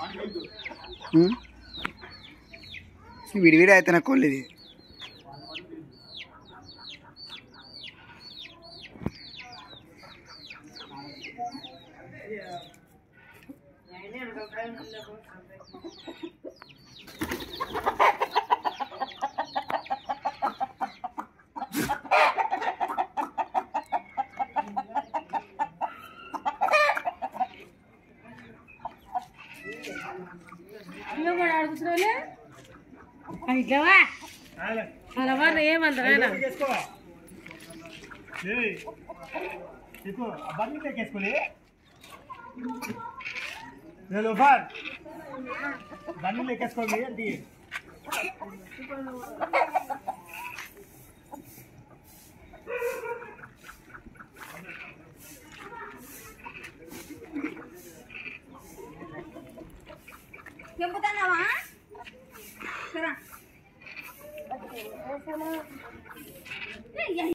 విడివిడి అయితే నా కోళ్ళు ఇది. అలవాటు ఏమంటారా बंद लेके इसको ले लो फर बंद लेके इसको ले दिए क्या बताना वहाँ करा